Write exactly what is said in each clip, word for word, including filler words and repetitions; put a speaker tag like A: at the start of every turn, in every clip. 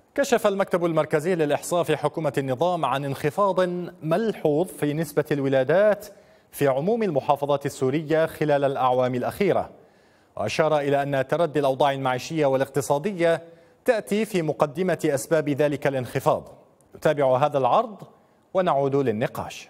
A: كشف المكتب المركزي للإحصاء في حكومة النظام عن انخفاض ملحوظ في نسبة الولادات في عموم المحافظات السورية خلال الأعوام الأخيرة، وأشار إلى أن تردي الأوضاع المعيشية والاقتصادية تأتي في مقدمة أسباب ذلك الانخفاض. نتابع هذا العرض ونعود للنقاش.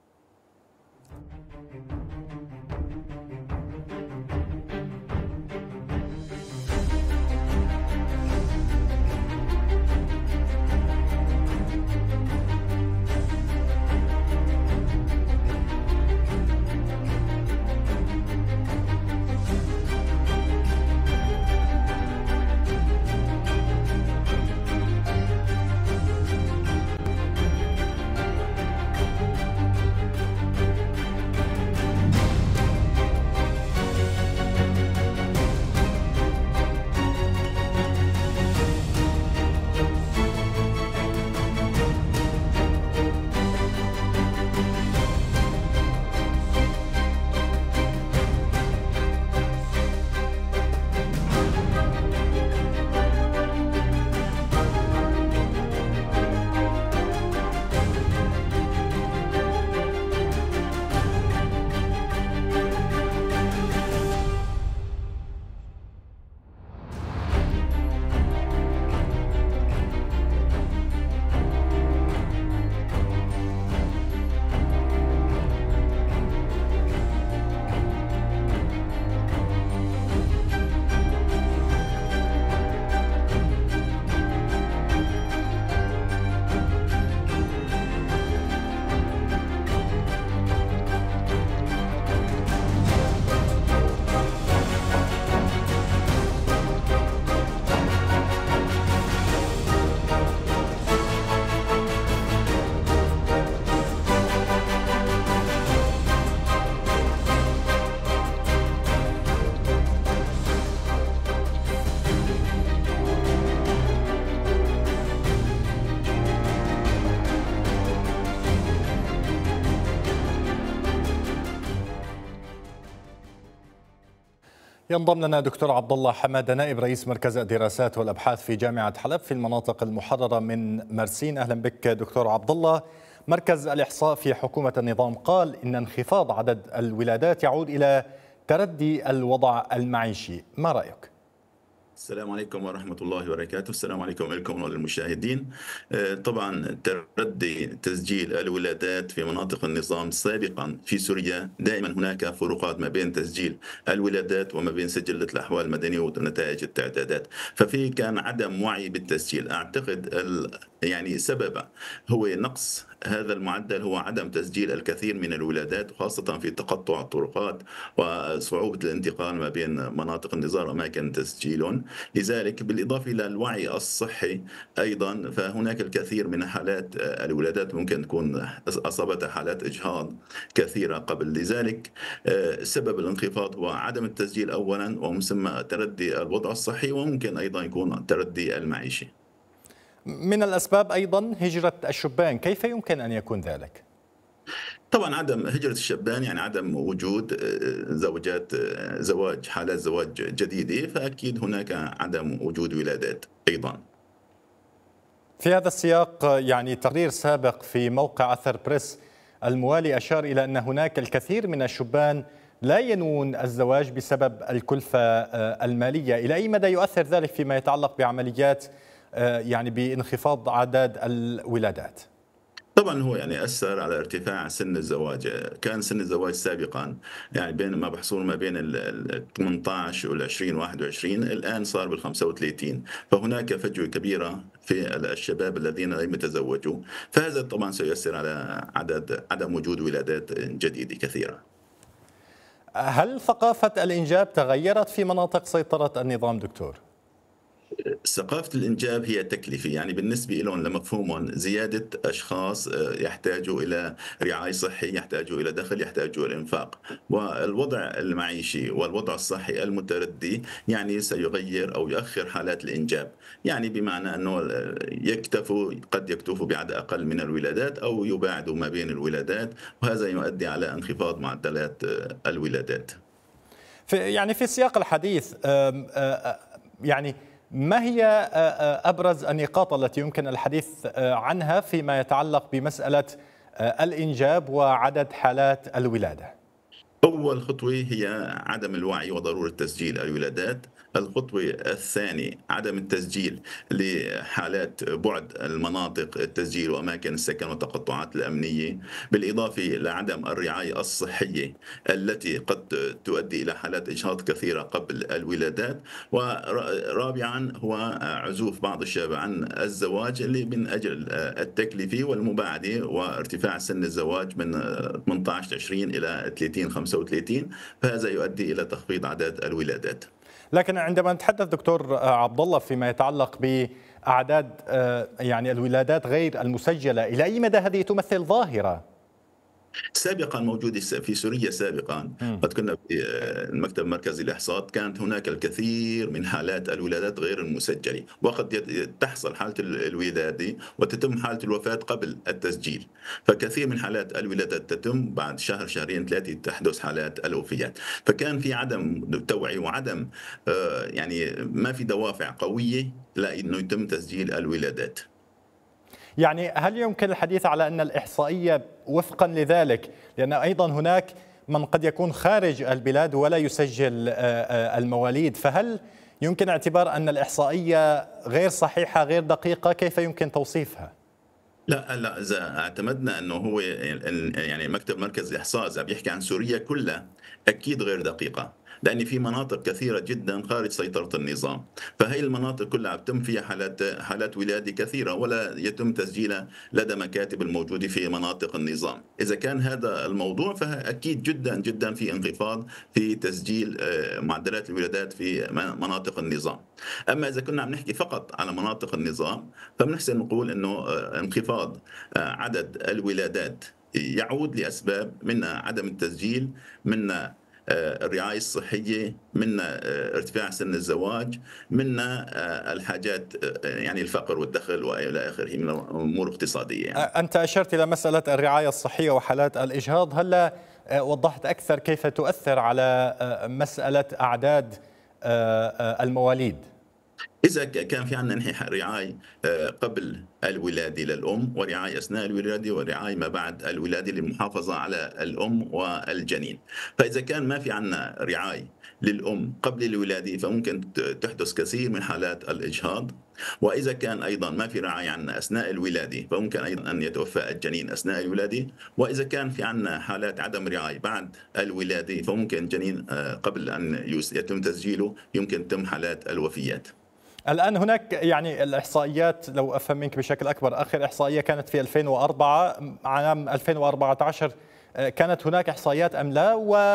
A: ينضم لنا دكتور عبد الله حماده نائب رئيس مركز الدراسات والابحاث في جامعه حلب في المناطق المحرره من مرسين. اهلا بك دكتور عبد الله. مركز الاحصاء في حكومه النظام قال ان انخفاض عدد الولادات يعود الى تردي الوضع المعيشي، ما رايك؟
B: السلام عليكم ورحمة الله وبركاته. السلام عليكم لكم وللمشاهدين. طبعا تردي تسجيل الولادات في مناطق النظام سابقا في سوريا دائما هناك فروقات ما بين تسجيل الولادات وما بين سجلة الأحوال المدنية ونتائج التعدادات، ففي كان عدم وعي بالتسجيل. أعتقد يعني سبب هو نقص هذا المعدل، هو عدم تسجيل الكثير من الولادات، وخاصة في تقطع الطرقات وصعوبة الانتقال ما بين مناطق النظام وأماكن تسجيلهم. لذلك بالإضافة إلى الوعي الصحي أيضا فهناك الكثير من حالات الولادات ممكن تكون أصابتها حالات إجهاض كثيرة قبل. لذلك سبب الانخفاض هو عدم التسجيل أولا، ومن ثم تردي الوضع الصحي، وممكن أيضا يكون التردي المعيشي.
A: من الأسباب أيضا هجرة الشبان، كيف يمكن أن يكون ذلك؟
B: طبعا عدم هجرة الشبان يعني عدم وجود زوجات زواج حالات زواج جديدة، فأكيد هناك عدم وجود ولادات أيضا.
A: في هذا السياق يعني تقرير سابق في موقع أثر بريس الموالي أشار إلى أن هناك الكثير من الشبان لا ينوون الزواج بسبب الكلفة المالية. إلى أي مدى يؤثر ذلك فيما يتعلق بعمليات يعني بانخفاض عدد الولادات؟
B: طبعا هو يعني أثر على ارتفاع سن الزواج. كان سن الزواج سابقا يعني بين ما بحصول ما بين ال ثمانية عشر وال عشرين واحد وعشرين، الآن صار بال خمسة وثلاثين، فهناك فجوة كبيرة في الشباب الذين لم يتزوجوا، فهذا طبعا سيؤثر على عدد عدم وجود ولادات جديدة كثيرة.
A: هل ثقافة الإنجاب تغيرت في مناطق سيطرة النظام دكتور؟
B: ثقافة الإنجاب هي تكلفة، يعني بالنسبة لهم لمفهومهم زيادة أشخاص يحتاجوا إلى رعاية صحية، يحتاجوا إلى دخل، يحتاجوا إلى إنفاق، والوضع المعيشي والوضع الصحي المتردي يعني سيغير أو يؤخر حالات الإنجاب، يعني بمعنى أنه يكتفوا قد يكتفوا بعدد أقل من الولادات أو يباعدوا ما بين الولادات، وهذا يؤدي على انخفاض معدلات الولادات.
A: في يعني في سياق الحديث يعني ما هي أبرز النقاط التي يمكن الحديث عنها فيما يتعلق بمسألة الإنجاب وعدد حالات الولادة؟
B: أول خطوة هي عدم الوعي وضرورة تسجيل الولادات. الخطوة الثانية عدم التسجيل لحالات بعد المناطق التسجيل وأماكن السكن والتقطعات الأمنية، بالإضافة لعدم الرعاية الصحية التي قد تؤدي إلى حالات إجهاض كثيرة قبل الولادات. ورابعا هو عزوف بعض الشباب عن الزواج اللي من أجل التكلفة والمباعدة وارتفاع سن الزواج من ثمانية عشر عشرين إلى ثلاثين خمسة وثلاثين، فهذا يؤدي إلى تخفيض عدد الولادات.
A: لكن عندما نتحدث دكتور عبد الله فيما يتعلق بأعداد يعني الولادات غير المسجلة، إلى أي مدى هذه تمثل ظاهرة؟
B: سابقا موجودة في سوريا سابقا، قد كنا في المكتب المركزي للإحصاء كانت هناك الكثير من حالات الولادات غير المسجلة، وقد تحصل حالة الولادة وتتم حالة الوفاة قبل التسجيل، فكثير من حالات الولادات تتم بعد شهر شهرين ثلاثة تحدث حالات الوفيات. فكان في عدم توعية وعدم يعني ما في دوافع قوية لأنه يتم تسجيل الولادات.
A: يعني هل يمكن الحديث على أن الإحصائية وفقا لذلك، لأن أيضا هناك من قد يكون خارج البلاد ولا يسجل المواليد، فهل يمكن اعتبار أن الإحصائية غير صحيحة غير دقيقة؟ كيف يمكن توصيفها؟
B: لا لا اذا اعتمدنا انه هو يعني مكتب مركز الاحصاء اذا بيحكي عن سوريا كلها اكيد غير دقيقه، لأن في مناطق كثيرة جدا خارج سيطرة النظام، فهي المناطق كلها بتم فيها حالات حالات ولادة كثيرة ولا يتم تسجيلها لدى مكاتب الموجودة في مناطق النظام. إذا كان هذا الموضوع فأكيد جدا جدا في انخفاض في تسجيل معدلات الولادات في مناطق النظام. أما إذا كنا عم نحكي فقط على مناطق النظام فبنحسن نقول إنه انخفاض عدد الولادات يعود لأسباب منها عدم التسجيل، منها الرعاية الصحية، منا ارتفاع سن الزواج، منا الحاجات يعني الفقر والدخل وإلى آخره من أمور اقتصادية يعني.
A: أنت أشرت إلى مسألة الرعاية الصحية وحالات الإجهاض، هل وضحت أكثر كيف تؤثر على مسألة أعداد المواليد؟
B: إذا كان في عندنا نحن رعاية قبل الولادة للأم ورعاية أثناء الولادة ورعاية ما بعد الولادة للمحافظة على الأم والجنين، فإذا كان ما في عندنا رعاية للأم قبل الولادة فممكن تحدث كثير من حالات الإجهاض، وإذا كان أيضا ما في رعاية عندنا أثناء الولادة فممكن أيضا أن يتوفى الجنين أثناء الولادة، وإذا كان في عندنا حالات عدم رعاية بعد الولادة فممكن الجنين قبل أن يتم تسجيله يمكن تتم حالات الوفيات.
A: الآن هناك يعني الإحصائيات لو أفهم منك بشكل أكبر، آخر إحصائية كانت في ألفين وأربعة، عام ألفين وأربعة عشر كانت هناك إحصائيات أم لا؟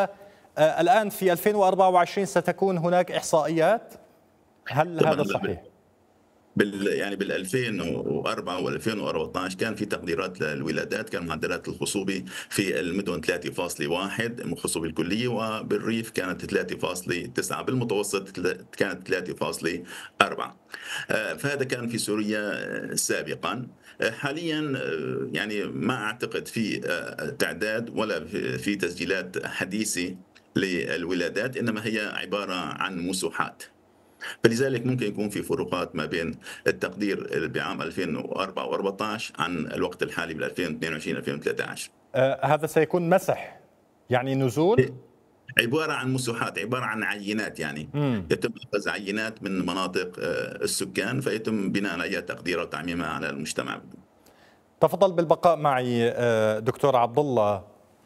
A: والآن في ألفين وأربعة وعشرين ستكون هناك إحصائيات، هل هذا صحيح؟
B: بال يعني بال ألفين وأربعة و ألفين وأربعة عشر كان في تقديرات للولادات، كان معدلات الخصوبة في المدن ثلاثة فاصلة واحد الخصوبة الكلية، وبالريف كانت ثلاثة فاصلة تسعة، بالمتوسط كانت ثلاثة فاصلة أربعة. فهذا كان في سوريا سابقا. حاليا يعني ما أعتقد في تعداد ولا في تسجيلات حديثة للولادات، إنما هي عبارة عن مسوحات، فلذلك ممكن يكون في فروقات ما بين التقدير بعام ألفين وأربعة وأربعة عشر عن الوقت الحالي بال ألفين واثنين وعشرين ألفين وثلاثة عشر.
A: آه هذا سيكون مسح يعني نزول؟
B: عبارة عن مسوحات، عبارة عن عينات، يعني مم. يتم أخذ عينات من مناطق السكان فيتم بناء عليها تقديرها وتعميمها على المجتمع.
A: تفضل بالبقاء معي دكتور عبد الله.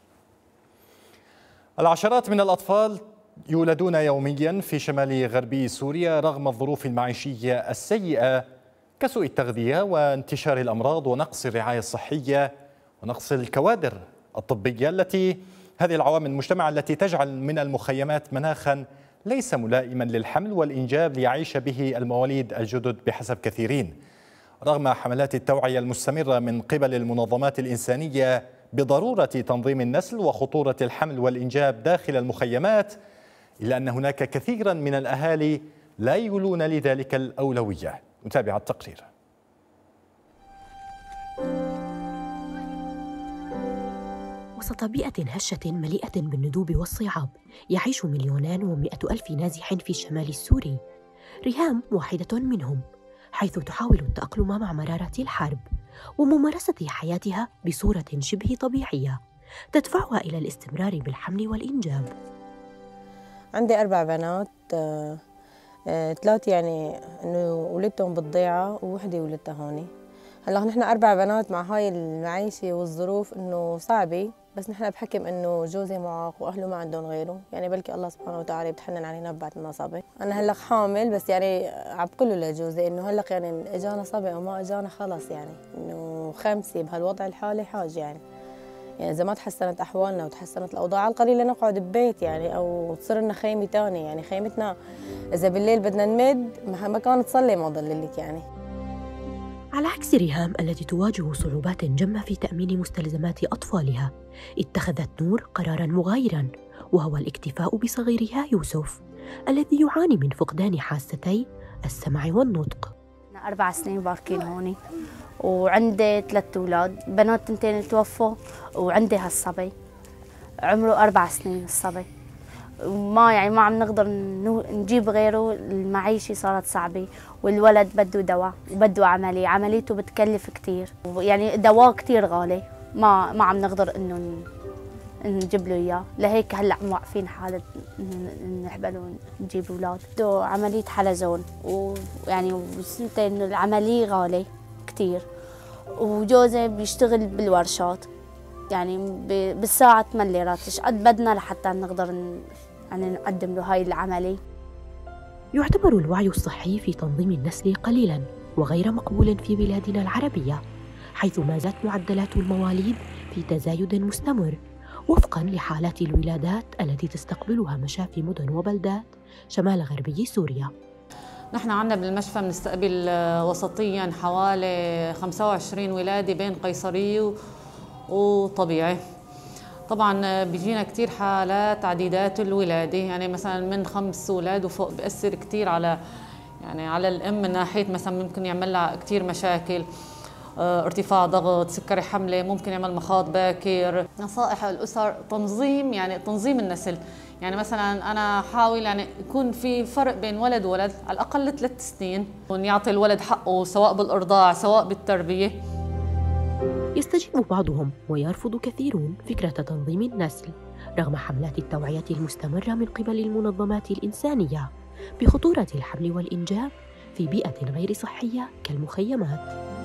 A: العشرات من الأطفال يولدون يوميا في شمال غربي سوريا رغم الظروف المعيشية السيئة كسوء التغذية وانتشار الأمراض ونقص الرعاية الصحية ونقص الكوادر الطبية، التي هذه العوامل المجتمع التي تجعل من المخيمات مناخا ليس ملائما للحمل والإنجاب ليعيش به المواليد الجدد بحسب كثيرين. رغم حملات التوعية المستمرة من قبل المنظمات الإنسانية بضرورة تنظيم النسل وخطورة الحمل والإنجاب داخل المخيمات، إلا أن هناك كثيرا من الأهالي لا يولون لذلك الأولوية. نتابع التقرير.
C: وسط بيئة هشة مليئة بالندوب والصعاب يعيش مليونان ومئة ألف نازح في الشمال السوري، ريهام واحدة منهم، حيث تحاول التأقلم مع مرارات الحرب وممارسة حياتها بصورة شبه طبيعية تدفعها إلى الاستمرار بالحمل والإنجاب.
D: عندي أربع بنات، ثلاثة يعني إنه ولدتهم بالضيعة ووحدة ولدتها هوني. هلا نحن أربع بنات مع هاي المعيشة والظروف إنه صعبة، بس نحن بحكم إنه جوزي معاق وأهله ما عندهم غيره، يعني بلكي الله سبحانه وتعالى بتحنن علينا بعد ما صبي. أنا هلا حامل، بس يعني عم بقول له لجوزي إنه هلا يعني إجانا صبي أو ما إجانا خلص، يعني إنه خمسة بهالوضع الحالي حاج يعني. يعني إذا ما تحسنت أحوالنا وتحسنت الأوضاع على القليلة نقعد ببيت يعني، أو تصير لنا خيمة ثانية. يعني خيمتنا إذا بالليل بدنا نمد ما كانت تصلي ما ضللك يعني.
C: على عكس ريهام التي تواجه صعوبات جمة في تأمين مستلزمات أطفالها، اتخذت نور قراراً مغايراً، وهو الاكتفاء بصغيرها يوسف الذي يعاني من فقدان حاستي السمع والنطق.
E: أنا أربع سنين باركين هوني، وعندي ثلاث أولاد، بنات تنتين توفوا، وعندي هالصبي عمره أربع سنين الصبي، وما يعني ما عم نقدر نجيب غيره. المعيشة صارت صعبة، والولد بده دواء وبده عملية، عمليته بتكلف كتير، يعني دواء كتير غالي، ما ما عم نقدر إنه نجيب له إياه. لهيك هلا موقفين حالة نحبل ونجيب أولاد. بده عملية حلزون، ويعني وسنتين إنه العملية غالية كتير، وجوزي بيشتغل بالورشات، يعني بالساعة ثمانية ليرات، ايش قد بدنا لحتى نقدر يعني نقدم له هاي العملية.
C: يعتبر الوعي الصحي في تنظيم النسل قليلاً وغير مقبول في بلادنا العربية، حيث ما زالت معدلات المواليد في تزايد مستمر وفقاً لحالات الولادات التي تستقبلها مشافي مدن وبلدات شمال غربي سوريا.
F: نحن عندنا بالمشفى بنستقبل وسطياً حوالي خمسة وعشرين ولادة بين قيصري وطبيعي. طبعا بيجينا كثير حالات عديدات الولاده، يعني مثلا من خمس اولاد وفوق، بيأثر كثير على يعني على الام من ناحيه مثلا ممكن يعمل لها كثير مشاكل، ارتفاع ضغط، سكري حمله، ممكن يعمل مخاض باكر. نصائح الاسر تنظيم يعني تنظيم النسل، يعني مثلا انا حاول يعني يكون في فرق بين ولد وولد على الاقل ثلاث سنين، ونعطي الولد حقه سواء بالارضاع سواء بالتربيه.
C: يستجيب بعضهم ويرفض كثيرون فكرة تنظيم النسل رغم حملات التوعية المستمرة من قبل المنظمات الإنسانية بخطورة الحمل والإنجاب في بيئة غير صحية كالمخيمات.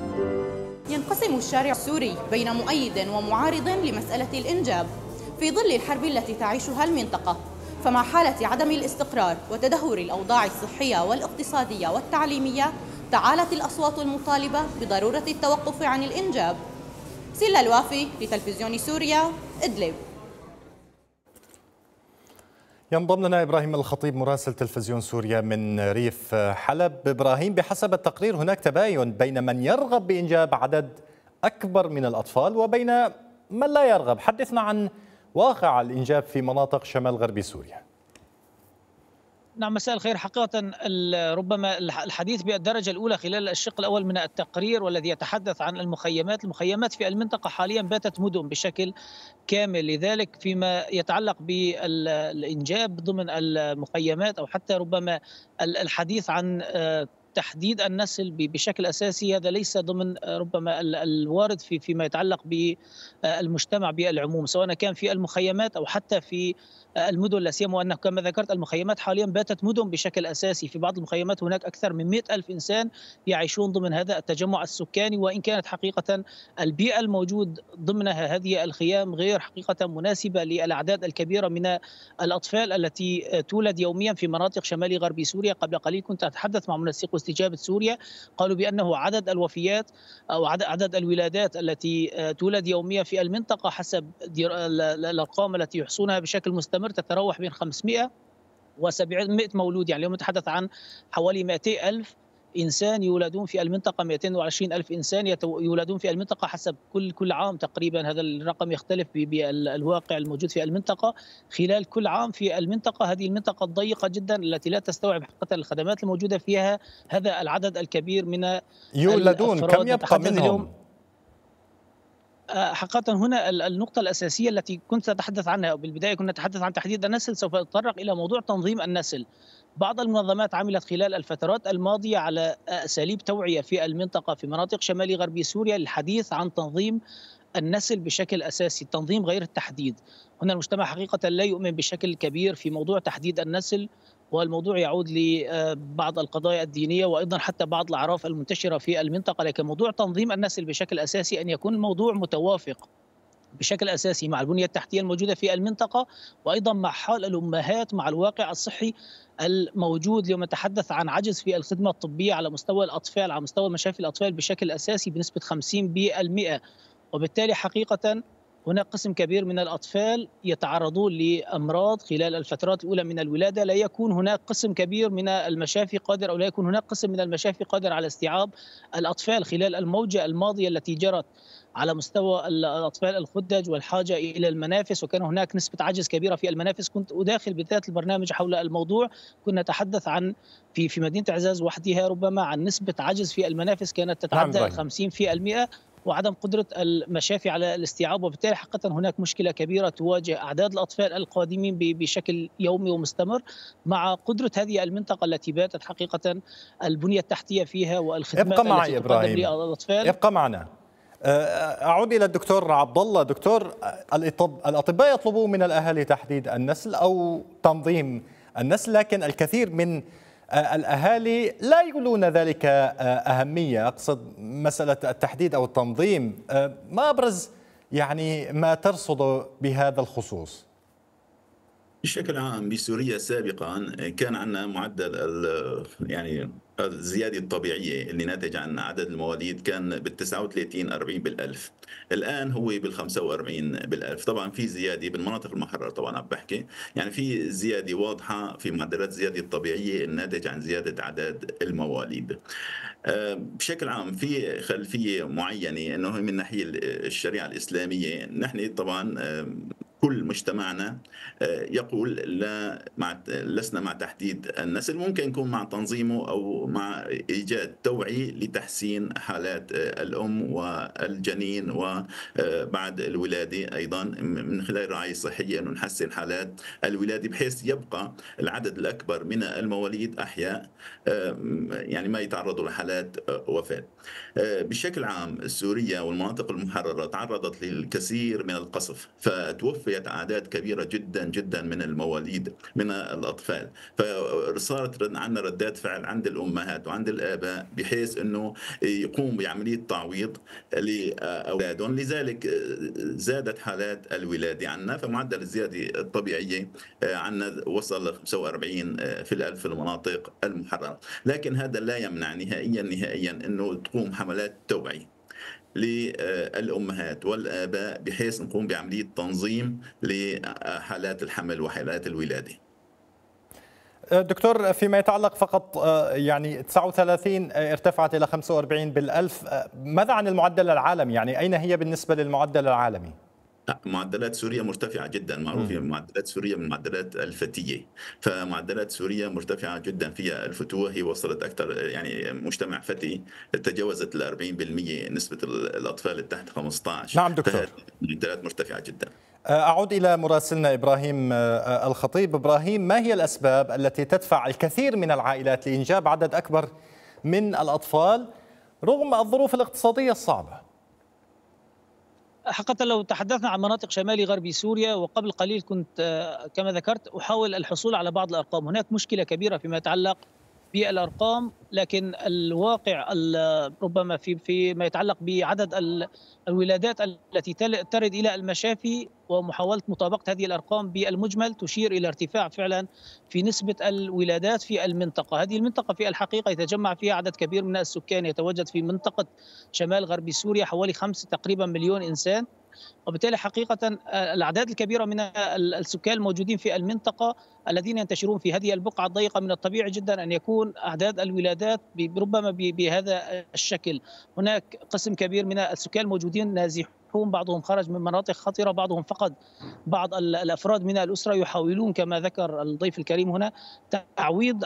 G: ينقسم الشارع السوري بين مؤيد ومعارض لمسألة الإنجاب في ظل الحرب التي تعيشها المنطقة، فمع حالة عدم الاستقرار وتدهور الأوضاع الصحية والاقتصادية والتعليمية تعالت الأصوات المطالبة بضرورة التوقف عن الإنجاب. سيلا الوافي لتلفزيون سوريا، إدلب.
A: ينضم لنا إبراهيم الخطيب مراسل تلفزيون سوريا من ريف حلب. إبراهيم، بحسب التقرير هناك تباين بين من يرغب بإنجاب عدد أكبر من الأطفال وبين من لا يرغب. حدثنا عن واقع الإنجاب في مناطق شمال غرب سوريا.
H: نعم، مساء الخير. حقيقة ربما الحديث بالدرجة الأولى خلال الشق الأول من التقرير والذي يتحدث عن المخيمات. المخيمات في المنطقة حاليا باتت مدن بشكل كامل، لذلك فيما يتعلق بالإنجاب ضمن المخيمات أو حتى ربما الحديث عن تحديد النسل بشكل أساسي، هذا ليس ضمن ربما الوارد في فيما يتعلق بالمجتمع بالعموم، سواء كان في المخيمات أو حتى في المدن، لا سيما وأنه كما ذكرت المخيمات حاليا باتت مدن بشكل أساسي. في بعض المخيمات هناك أكثر من مئة ألف إنسان يعيشون ضمن هذا التجمع السكاني، وإن كانت حقيقة البيئة الموجود ضمنها هذه الخيام غير حقيقة مناسبة للأعداد الكبيرة من الأطفال التي تولد يوميا في مناطق شمال غرب سوريا. قبل قليل كنت أتحدث مع منسق استجابة سوريا، قالوا بأنه عدد الوفيات أو عدد الولادات التي تولد يوميا في المنطقة حسب الأرقام التي يحصونها بشكل مستمر تتراوح بين خمسمئة وسبعمئة مولود. يعني اليوم نتحدث عن حوالي مئتين ألف إنسان يولدون في المنطقة، مئتين وعشرين ألف إنسان يولدون في المنطقة حسب كل كل عام تقريبا. هذا الرقم يختلف بالواقع الموجود في المنطقة خلال كل عام في المنطقة. هذه المنطقة الضيقة جدا التي لا تستوعب حقيقة الخدمات الموجودة فيها هذا العدد الكبير من
A: يولدون. كم يبقى منهم؟
H: حقيقة هنا النقطة الأساسية التي كنت أتحدث عنها بالبداية، كنا نتحدث عن تحديد النسل، سوف أتطرق إلى موضوع تنظيم النسل. بعض المنظمات عملت خلال الفترات الماضية على أساليب توعية في المنطقة في مناطق شمال غربي سوريا للحديث عن تنظيم النسل بشكل أساسي، التنظيم غير التحديد. هنا المجتمع حقيقة لا يؤمن بشكل كبير في موضوع تحديد النسل، والموضوع يعود لبعض القضايا الدينية وأيضا حتى بعض الأعراف المنتشرة في المنطقة. لكن موضوع تنظيم النسل بشكل أساسي أن يكون الموضوع متوافق بشكل أساسي مع البنية التحتية الموجودة في المنطقة، وأيضا مع حال الأمهات، مع الواقع الصحي الموجود. اليوم نتحدث عن عجز في الخدمة الطبية على مستوى الأطفال، على مستوى مشافي الأطفال بشكل أساسي بنسبة خمسين بالمئة، وبالتالي حقيقة هناك قسم كبير من الأطفال يتعرضون لأمراض خلال الفترات الأولى من الولادة. لا يكون هناك قسم كبير من المشافي قادر، أو لا يكون هناك قسم من المشافي قادر على استيعاب الأطفال خلال الموجة الماضية التي جرت على مستوى الأطفال الخدج والحاجة إلى المنافس، وكان هناك نسبة عجز كبيرة في المنافس. كنت أداخل بداية البرنامج حول الموضوع، كنا نتحدث عن في في مدينة عزاز وحدها ربما عن نسبة عجز في المنافس كانت تتعدى خمسين بالمئة، وعدم قدرة المشافي على الاستيعاب. وبالتالي حقيقة هناك مشكلة كبيرة تواجه أعداد الأطفال القادمين بشكل يومي ومستمر، مع قدرة هذه المنطقة التي باتت حقيقة البنية التحتية فيها والخدمات التي تقدم للأطفال.
A: ابقى معنا. أعود إلى الدكتور عبد الله. دكتور، الأطباء يطلبون من الأهالي تحديد النسل أو تنظيم النسل، لكن الكثير من الأهالي لا يولون ذلك أهمية. أقصد مسألة التحديد أو التنظيم. ما أبرز يعني ما ترصد بهذا الخصوص؟
B: بشكل عام بسوريا سابقا كان عندنا معدل يعني الزيادة الطبيعية اللي ناتج عن عدد المواليد كان بال تسعة وثلاثين أربعين بالألف، الآن هو بال خمسة وأربعين بالألف. طبعا في زيادة بالمناطق المحررة، طبعا عم بحكي يعني في زيادة واضحة في معدلات الزيادة الطبيعية الناتج عن زيادة عدد المواليد. بشكل عام في خلفية معينة أنه من ناحية الشريعة الإسلامية، نحن طبعا كل مجتمعنا يقول لا مع لسنا مع تحديد النسل، ممكن يكون مع تنظيمه أو مع إيجاد توعية لتحسين حالات الأم والجنين وبعد الولادة، أيضا من خلال الرعاية الصحية أنه نحسن حالات الولادة بحيث يبقى العدد الأكبر من المواليد أحياء، يعني ما يتعرضوا لحالات وفاة. بشكل عام سوريا والمناطق المحررة تعرضت للكثير من القصف، فتوفيت أعداد كبيرة جدا جدا من المواليد من الأطفال، فصارت عندنا ردات فعل عند الأمهات وعند الآباء بحيث أنه يقوم بعملية تعويض لأولادهم. لذلك زادت حالات الولادة عندنا، فمعدل الزيادة الطبيعية عندنا وصل ل خمسة وأربعين في الألف في المناطق المحررة. لكن هذا لا يمنع نهائيا نهائيا أنه تقوم حملات توعية للأمهات والآباء بحيث نقوم بعملية تنظيم لحالات الحمل وحالات الولادة.
A: دكتور، فيما يتعلق فقط يعني تسعة وثلاثين ارتفعت إلى خمسة وأربعين بالألف، ماذا عن المعدل العالمي؟ يعني أين هي بالنسبة للمعدل العالمي؟
B: معدلات سوريا مرتفعة جدا، معروفة معدلات سوريا من المعدلات الفتية، فمعدلات سوريا مرتفعة جدا فيها الفتوة، هي وصلت أكثر يعني مجتمع فتي تجاوزت ال أربعين بالمئة نسبة الأطفال اللي تحت خمسة عشر.
A: نعم دكتور،
B: معدلات مرتفعة جدا.
A: أعود إلى مراسلنا إبراهيم الخطيب. إبراهيم، ما هي الأسباب التي تدفع الكثير من العائلات لإنجاب عدد أكبر من الأطفال رغم الظروف الاقتصادية الصعبة؟
H: حقيقة لو تحدثنا عن مناطق شمالي غربي سوريا، وقبل قليل كنت كما ذكرت أحاول الحصول على بعض الأرقام، هناك مشكلة كبيرة فيما يتعلق بالأرقام، لكن الواقع ربما في فيما يتعلق بعدد الولادات التي ترد إلى المشافي ومحاولة مطابقة هذه الأرقام بالمجمل تشير إلى ارتفاع فعلا في نسبة الولادات في المنطقة. هذه المنطقة في الحقيقة يتجمع فيها عدد كبير من السكان، يتواجد في منطقة شمال غربي سوريا حوالي خمسة تقريبا مليون إنسان، وبالتالي حقيقة الأعداد الكبيرة من السكان الموجودين في المنطقة الذين ينتشرون في هذه البقعة الضيقة من الطبيعي جدا أن يكون أعداد الولادات ربما بهذا الشكل. هناك قسم كبير من السكان الموجودين نازحون، بعضهم خرج من مناطق خطرة، بعضهم فقد بعض الأفراد من الأسرة، يحاولون كما ذكر الضيف الكريم هنا تعويض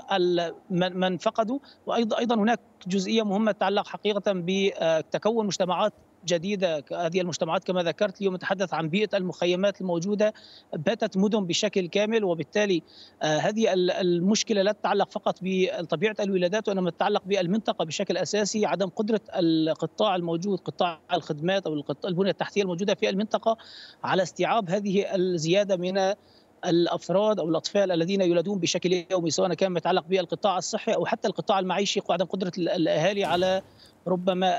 H: من فقدوا. وأيضا أيضا هناك جزئية مهمة تتعلق حقيقة بتكون مجتمعات جديدة. هذه المجتمعات كما ذكرت اليوم نتحدث عن بيئة المخيمات الموجودة، باتت مدن بشكل كامل، وبالتالي هذه المشكلة لا تتعلق فقط بطبيعة الولادات وإنما تتعلق بالمنطقة بشكل أساسي. عدم قدرة القطاع الموجود، قطاع الخدمات أو البنية التحتية الموجودة في المنطقة على استيعاب هذه الزيادة من الافراد او الاطفال الذين يولدون بشكل يومي، سواء كان يتعلق بالقطاع الصحي او حتى القطاع المعيشي، وعدم قدره الاهالي على ربما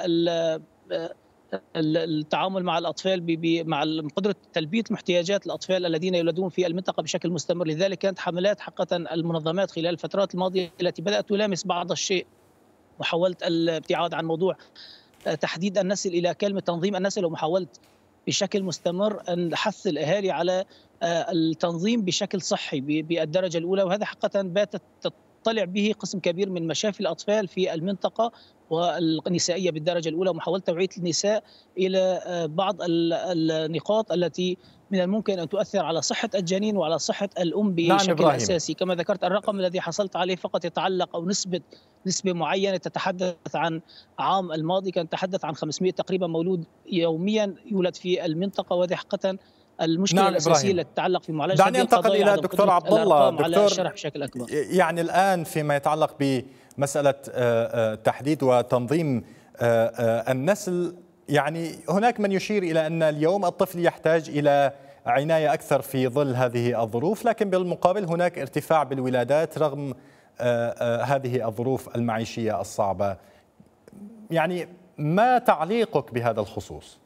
H: التعامل مع الاطفال مع قدره تلبيه احتياجات الاطفال الذين يولدون في المنطقه بشكل مستمر. لذلك كانت حملات حقيقه المنظمات خلال الفترات الماضيه التي بدات تلامس بعض الشيء، محاوله الابتعاد عن موضوع تحديد النسل الى كلمه تنظيم النسل، ومحاوله بشكل مستمر أن حث الأهالي على التنظيم بشكل صحي بالدرجة الأولى. وهذا حقيقة باتت تطلع به قسم كبير من مشافي الأطفال في المنطقة والنسائية بالدرجة الأولى، ومحاولة توعية النساء إلى بعض النقاط التي من الممكن أن تؤثر على صحة الجنين وعلى صحة الأم بشكل نعم أساسي. كما ذكرت الرقم الذي حصلت عليه فقط يتعلق أو نسبة نسبة معينة تتحدث عن عام الماضي، كان تتحدث عن خمسمئة تقريبا مولود يوميا يولد في المنطقة، وهذه حقيقة المشكلة نعم الأساسية التي تتعلق في معالجة.
A: دعني أنتقل إلى الدكتور عبد الله.
H: دكتور على الشرح بشكل أكبر.
A: يعني الآن فيما يتعلق بمسألة تحديد وتنظيم النسل، يعني هناك من يشير إلى أن اليوم الطفل يحتاج إلى عناية أكثر في ظل هذه الظروف، لكن بالمقابل هناك ارتفاع بالولادات رغم هذه الظروف المعيشية الصعبة. يعني ما تعليقك بهذا الخصوص؟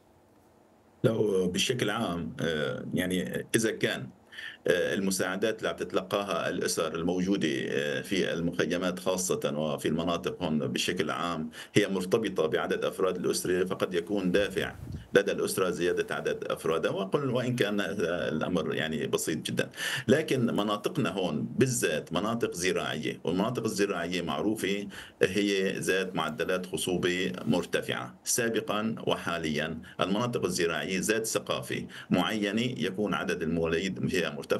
B: لو بشكل عام يعني إذا كان المساعدات اللي عم تتلقاها الأسر الموجودة في المخيمات خاصة وفي المناطق هون بشكل عام هي مرتبطة بعدد أفراد الأسرة، فقد يكون دافع لدى الأسرة زيادة عدد أفرادها، وقل وإن كان الأمر يعني بسيط جدا. لكن مناطقنا هون بالذات مناطق زراعية، والمناطق الزراعية معروفة هي ذات معدلات خصوبة مرتفعة سابقا وحاليا. المناطق الزراعية ذات ثقافة معينة يكون عدد المواليد فيها مرتفع،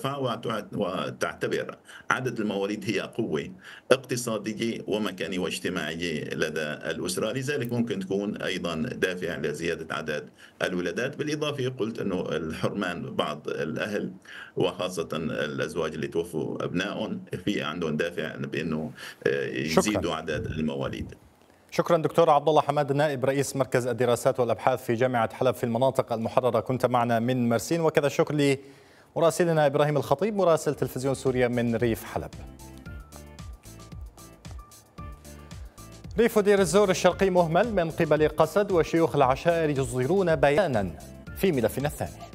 B: وتعتبر عدد المواليد هي قوة اقتصادية ومكانية واجتماعية لدى الأسرة، لذلك ممكن تكون أيضا دافع لزيادة عدد الولادات. بالإضافة قلت أنه الحرمان بعض الأهل وخاصة الأزواج اللي توفوا أبنائهم في عندهم دافع بأنه يزيدوا شكرا. عدد المواليد.
A: شكرا دكتور عبد الله حماد، نائب رئيس مركز الدراسات والأبحاث في جامعة حلب في المناطق المحررة، كنت معنا من مرسين. وكذا الشكر لمراسلنا إبراهيم الخطيب مراسل تلفزيون سوريا من ريف حلب. ريف دير الزور الشرقي مهمل من قبل قسد، وشيوخ العشائر يصدرون بيانا في ملفنا الثاني.